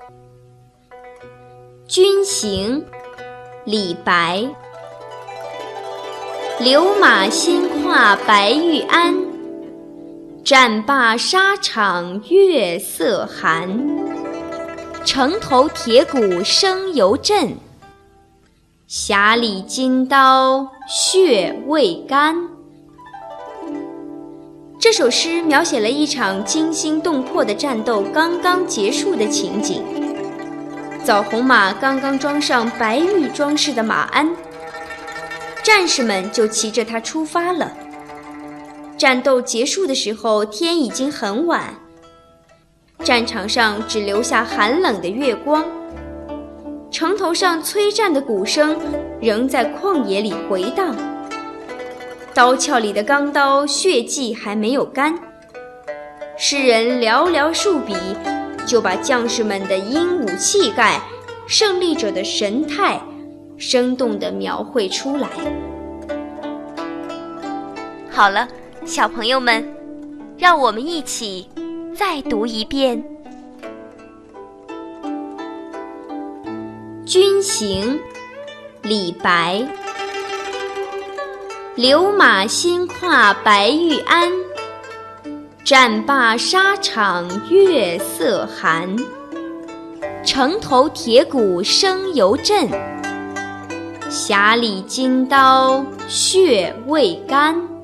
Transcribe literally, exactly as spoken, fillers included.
军行，李白。流马新跨白玉鞍，战罢沙场月色寒。城头铁鼓声犹震，匣里金刀血未干。这首诗描写了一场惊心动魄的战斗刚刚结束的情景。枣红马刚刚装上白玉装饰的马鞍，战士们就骑着它出发了。战斗结束的时候，天已经很晚，战场上只留下寒冷的月光，城头上催战的鼓声仍在旷野里回荡，刀鞘里的钢刀血迹还没有干。诗人寥寥数笔，就把将士们的英武气概、胜利者的神态生动地描绘出来。 好了，小朋友们，让我们一起再读一遍。 军行，李白。流马新跨白玉鞍，战罢沙场月色寒。城头铁鼓声犹震，匣里金刀血未干。